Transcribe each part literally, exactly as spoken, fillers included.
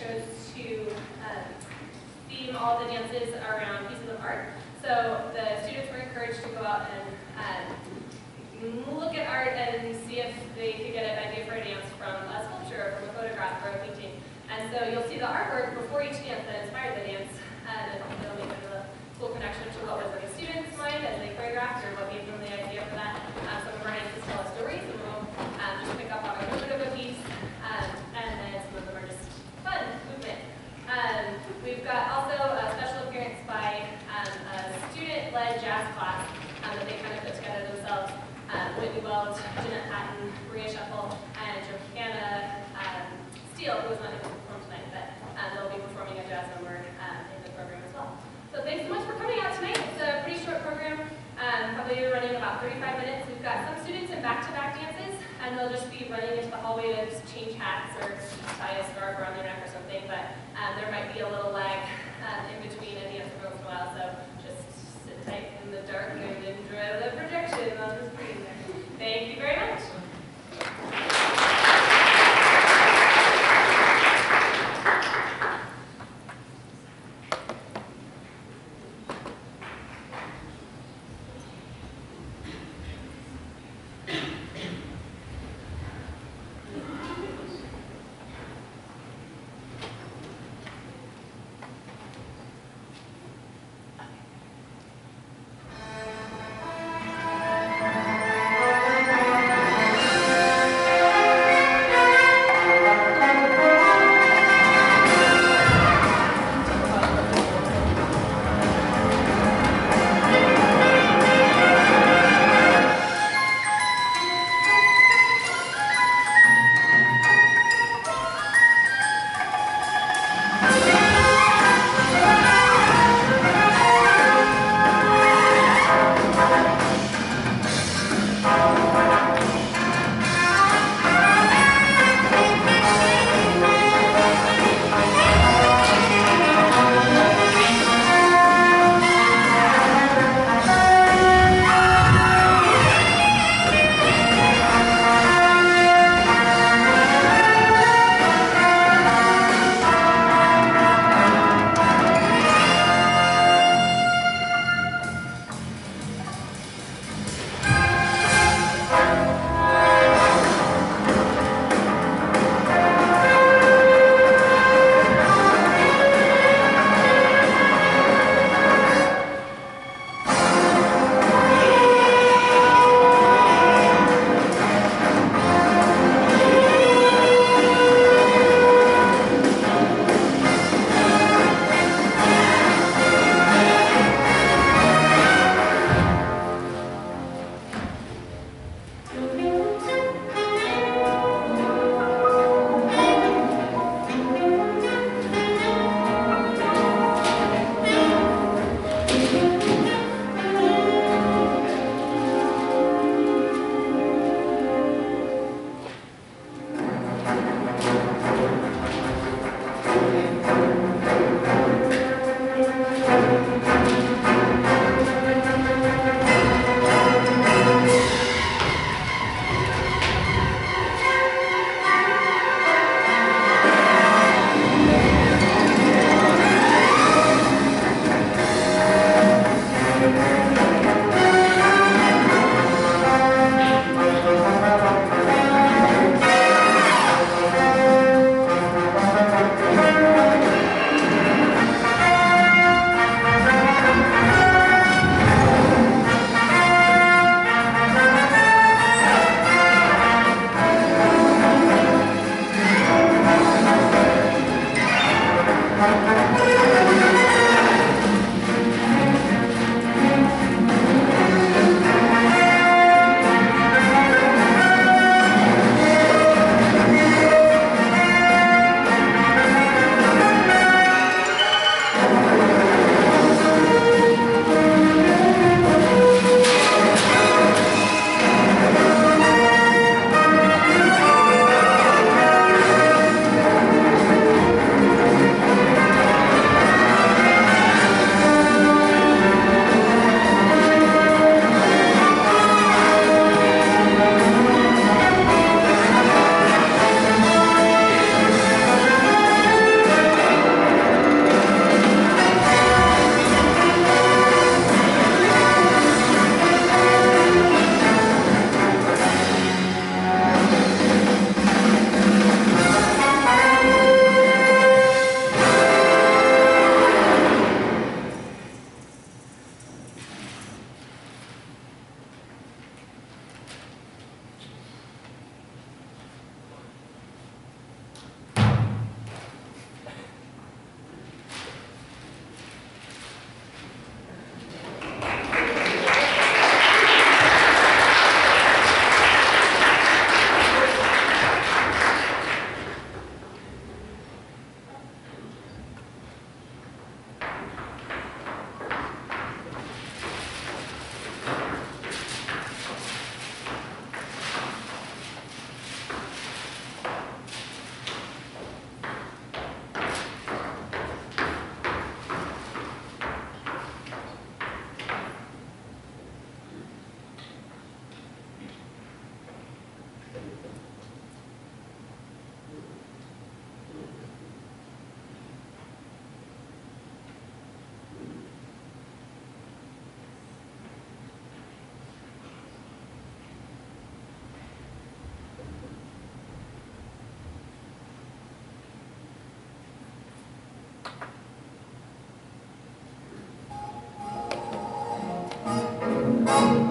chose to um, theme all the dances around pieces of art. So the students were encouraged to go out and um, look at art and see if they could get an idea for a dance from a sculpture, or from a photograph, or a painting. And so you'll see the artwork before each dance that inspired the dance, and it'll make a cool connection to what was in the students' mind as they choreographed, or what gave them the idea for that. Um, some of our dances tell a story, some of them um, just pick up on a little bit of a piece, um, and then some of them are just fun movement. Um, we've got also a special appearance by um, a student-led jazz class um, that they kind of put together themselves. Um, Whitney Weld, Jeanette Hatton, Maria Shuffle, and Johanna um, Steele, who was not able to perform tonight, but um, they'll be performing a jazz number um, in the program as well. So thanks so much for coming out tonight. It's a pretty short program, um, probably running about thirty-five minutes. We've got some students in back-to-back dances, and they'll just be running into the hallway to just change hats or tie a scarf around their neck or something, but um, there might be a little lag um, in between a dance every once in a while, so just sit tight in the dark and enjoy the projection on the screen there. Thank you very much.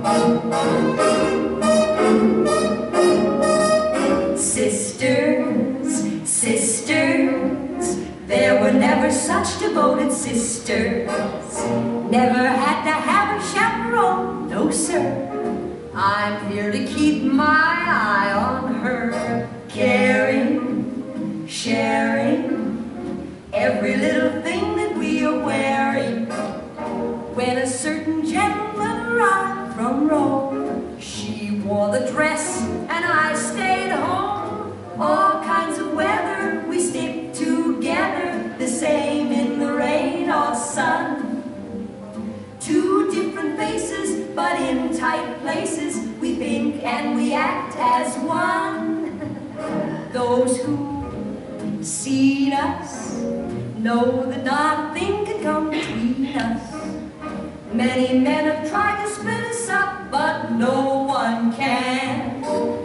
Sisters, sisters, there were never such devoted sisters. Never had to have a chaperone, no sir. I'm here to keep my eye on her, caring, sharing every little thing that we are wearing. When a certain gentleman arrived from Rome, she wore the dress and I stayed home. All kinds of weather, we stick together, the same in the rain or sun. Two different faces, but in tight places, we think and we act as one. Those who seen us know that nothing can come between us. Many men have tried to split us up, but no one can.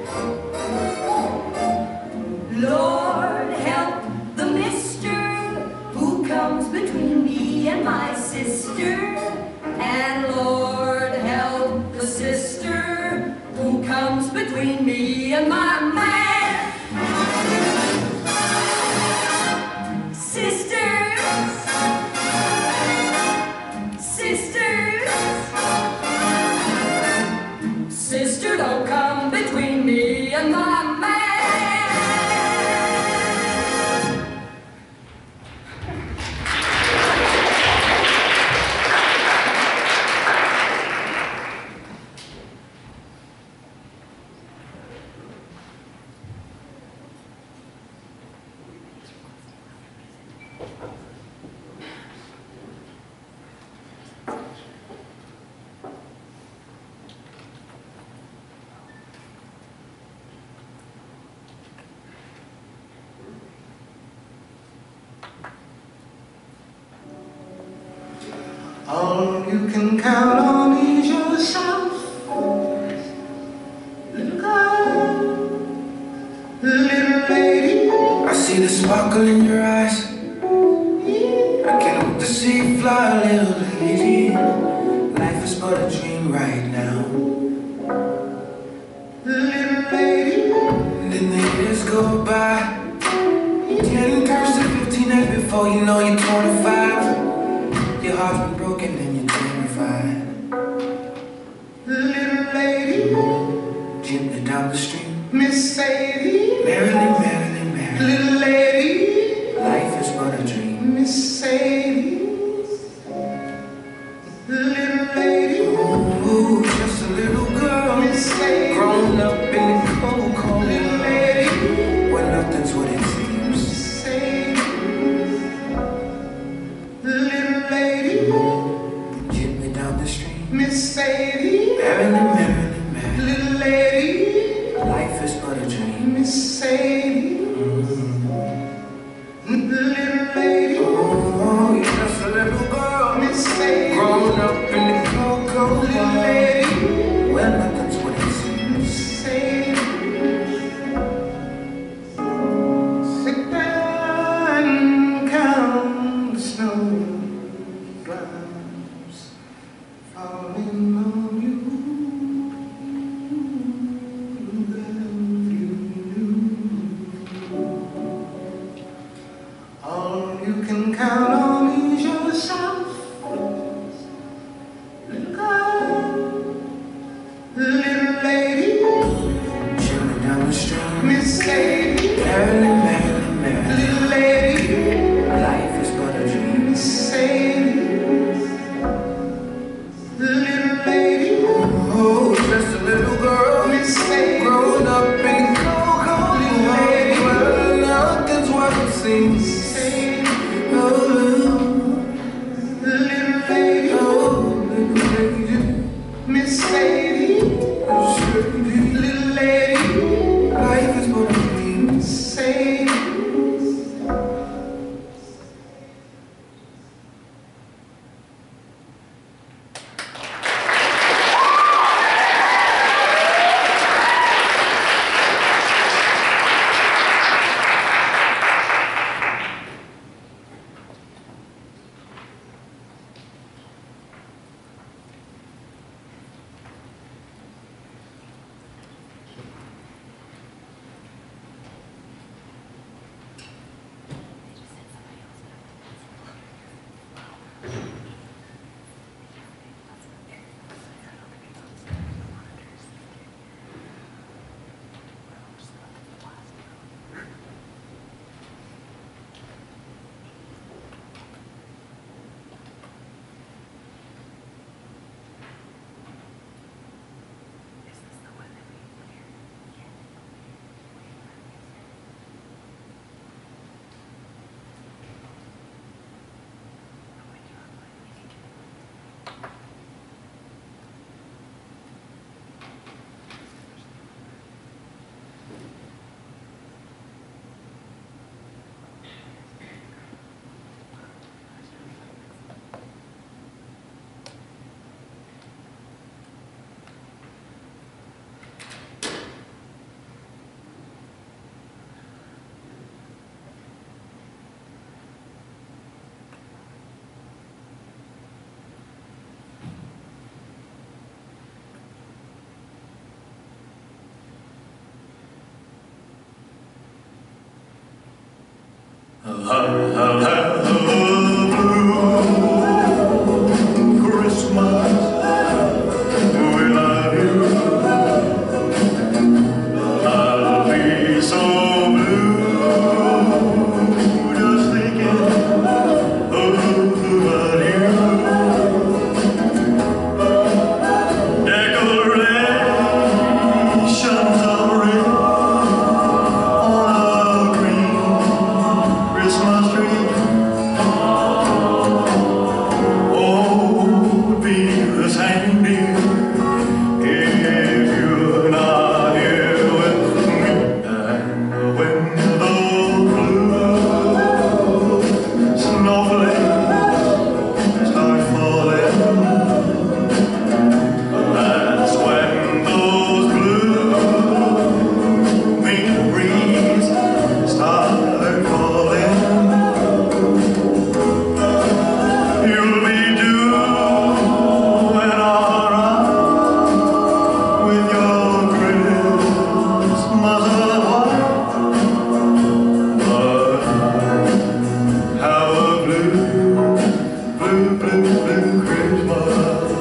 Lord help the mister who comes between me and my sister. And Lord help the sister who comes between me and my man. Sisters, sisters, sister, don't come between me and my man. All you can count on is yourself, little girl, little lady. I see the sparkle in your eyes. I can't wait to see you fly, little lady. Life is but a dream right now, little lady. And then the years go by. Ten turns to fifteen, and before you know you're twenty-five. Your heart's been broken and you're terrified. Little lady, gently down the stream, Miss Sadie. Marilyn, Marilyn, Marilyn. Little lady, life is but a dream, Miss Sadie. Little lady, ooh, just a little girl, Miss Sadie. Grown up in the cold, cold. Little lady, where nothing's what it seems, Miss Sadie. Little lady, gently down the street, Miss Sadie. Marilyn, Marilyn, Marilyn. Little lady, life is but a dream, Miss Sadie. Mm-hmm. Little lady, oh, you're just a little girl, Miss Sadie. Grown up in the cold, cold. Little lady, well, nothing's what it seems, Miss Sadie. Sit down and count the snow. Falling on you, all you can count on is yourself, little girl, little lady. Chilling down the street, Miss Sadie. Marilyn, Marilyn, Marilyn. Little lady, life is but a dream, Miss Sadie. Little lady, oh, just a little girl, Miss Sadie. Grown up in the cold, cold. Little lady, well, nothing's what it seems. Oh, little lady, oh, little lady, Miss Sadie. Little lady, life is but a dream, Miss Sadie. I'll have a blue Christmas without you. I'll be so blue just thinking about you. Decorations of red on a green Christmas tree. Oh, be the same, dear, if you're not here with me. And when the blue snowflakes start falling, that's when those blooming breezes start calling. You'll be doing alright with your Christmas white, but have a blue, blue, blue, blue Christmas.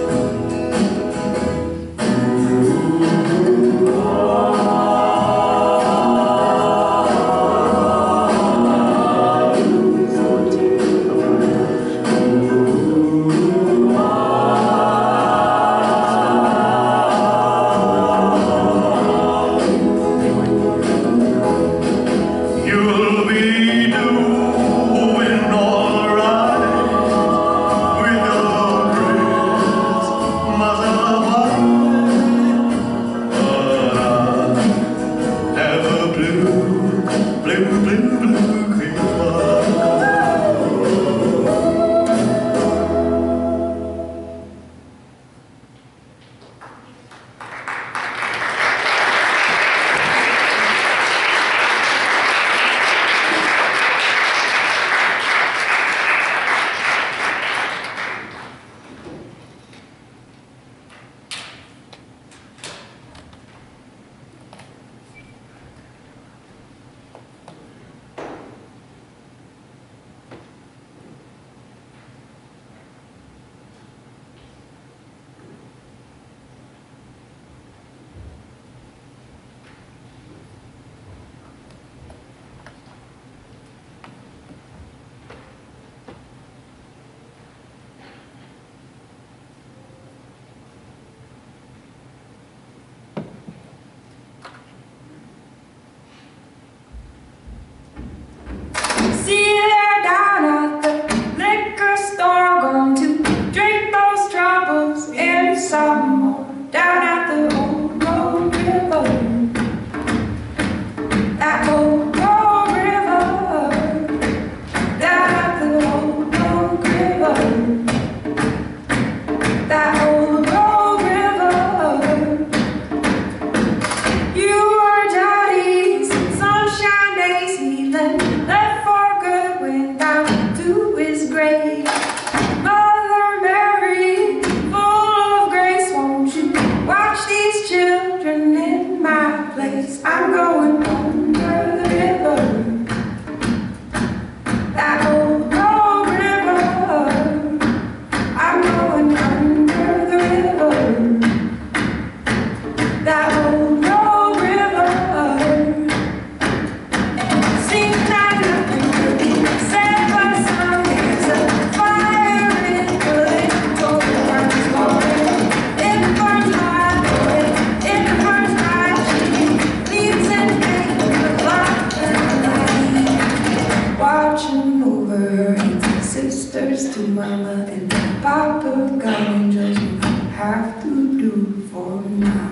You'll be doing alright with your Christmas white, but I'll have a blue, blue, blue, blue Christmas. See you there down at the liquor store, going to drink those troubles in some more. Down at the old road river, that old road river, down at the old road river, that old road river. You were daddy's sunshine days, he left for good, went down to his grave. Mother Mary, full of grace, won't you watch these children in my place? I'm going under the river, that old road river. I'm going under the river, that old road river. Seems like nothing could be said but some. There's a fire in the little burns morning. It burns hot, it burns hot. She leaves and makes the fire light. Watching over her sisters to mama and papa, God angels, you have to do for now.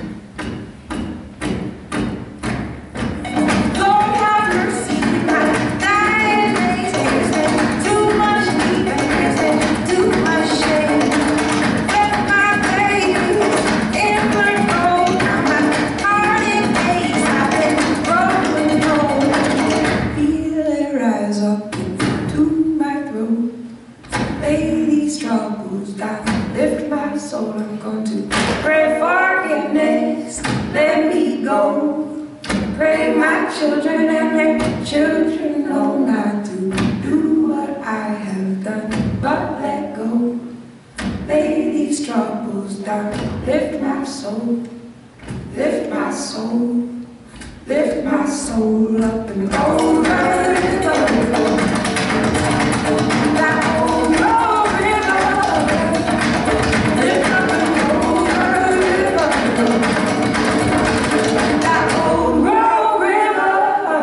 Lord have mercy, my dying days. There's been too much need and there's been too much shame. Let my babies in my cold, now my heart it aches. I've been growing old. Feel it rise up into my throat. Lay these troubles down, lift my soul. I'm going to pray forgiveness, let me go. Pray my children and their children know not to that lift my soul, lift my soul, lift my soul up and over that old road river, lift up and over that old road river.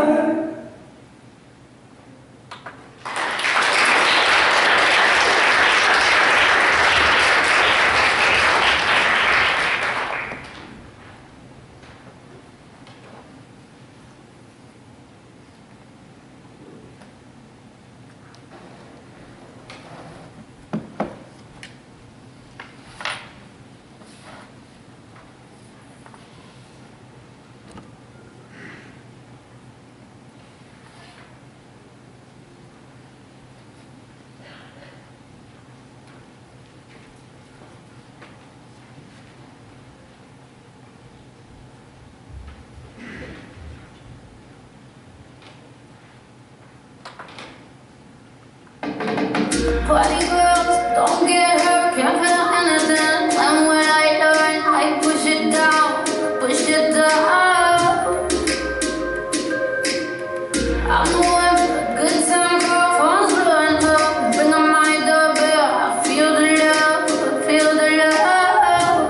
Party girls, don't get hurt, can't feel anything. And when I learn, I push it down, push it down. I'm the one for a good time, girl, phone's blowing up. Bring on my doorbell, I feel the love, feel the love.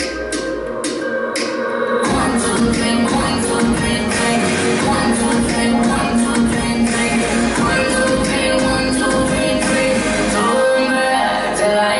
One, two, three, one, two, three, three. One, two, three, one, two, three, three. One, two, three, one, two, three, three. Till I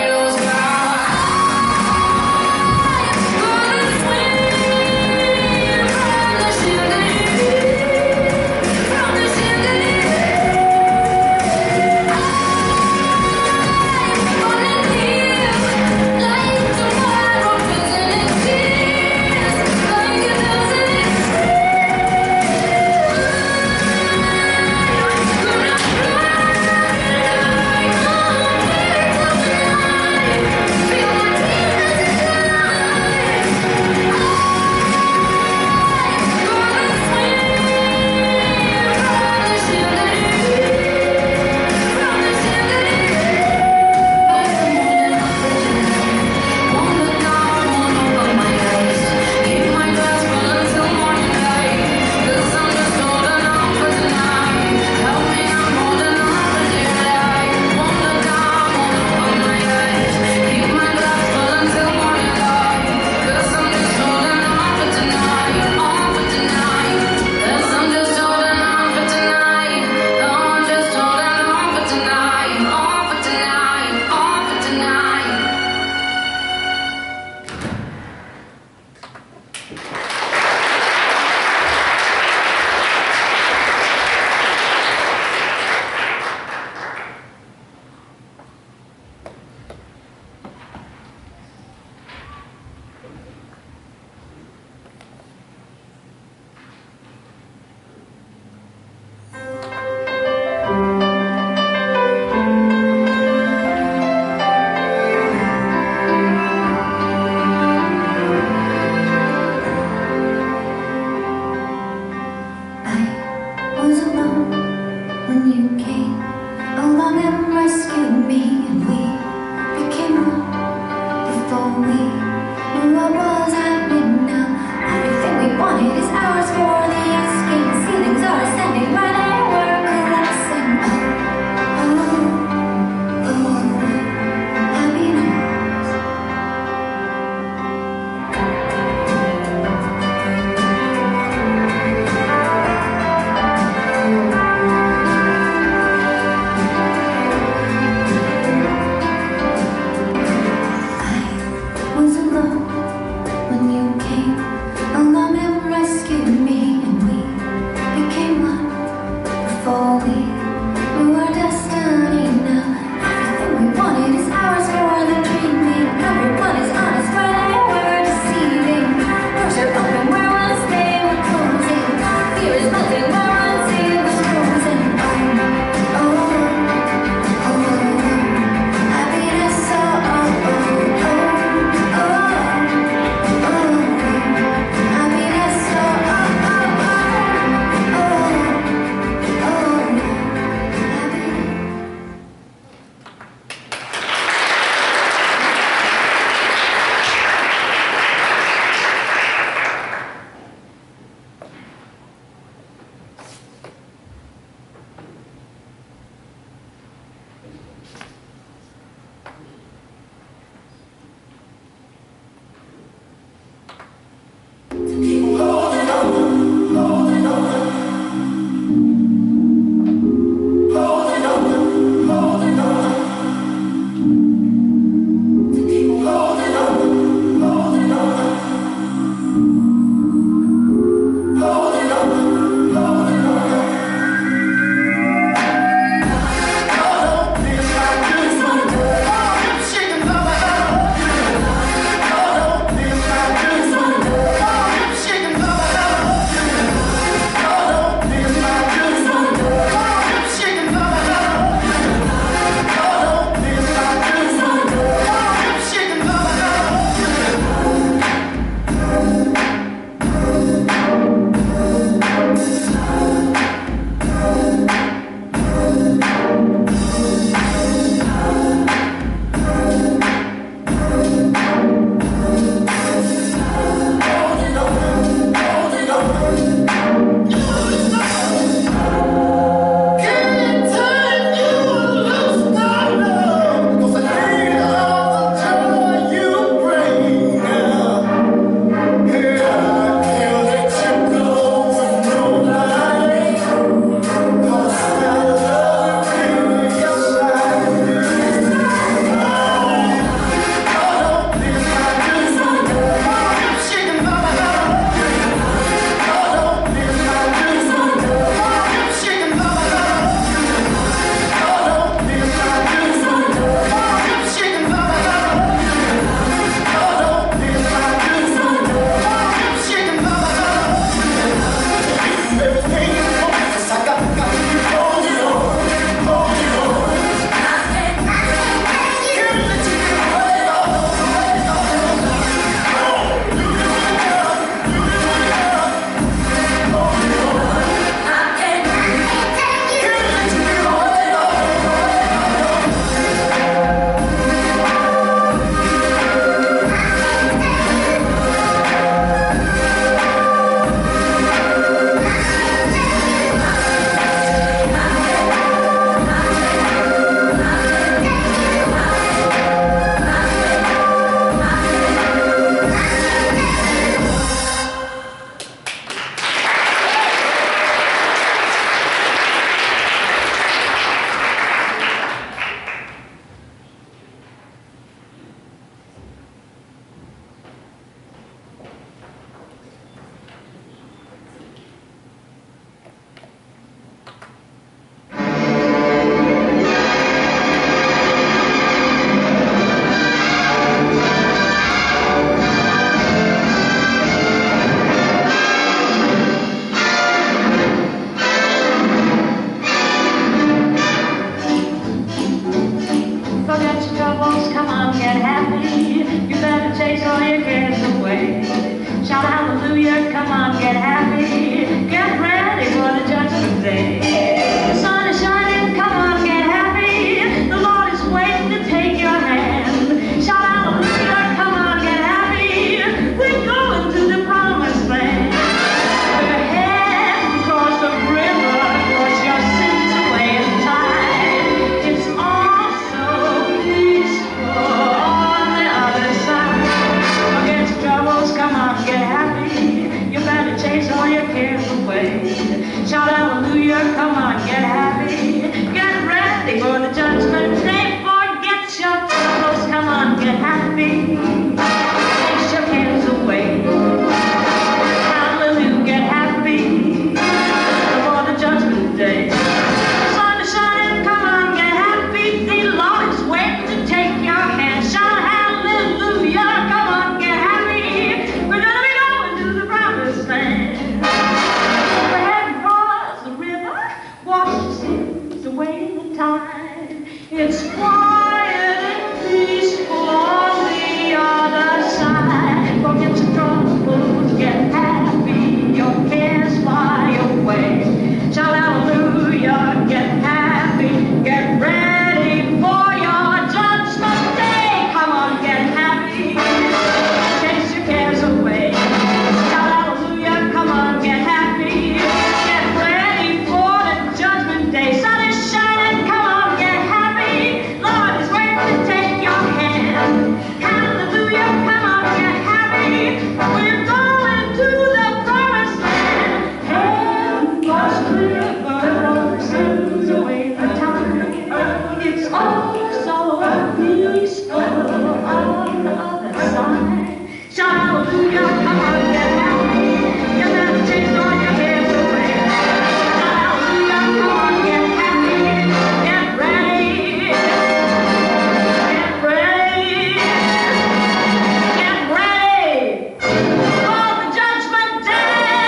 It's quiet and peaceful on the other side. Forget your troubles, get happy, your cares fly away. Shout hallelujah, get happy, get ready for your judgment day. Come on, get happy, chase your cares away. Shout hallelujah, come on, get happy, get ready for the judgment day. Sun is shining, come on, get happy. Lord is waiting to take your hand. Hallelujah, come on, get happy. We're going to the promised land. Heaven was river sends away the time. It's all so peaceful on the other side. Shout hallelujah, come on, get happy. You better chase all your cares away. Shout hallelujah, come on, get happy. Get ready. Get ready. Get ready for the judgment day.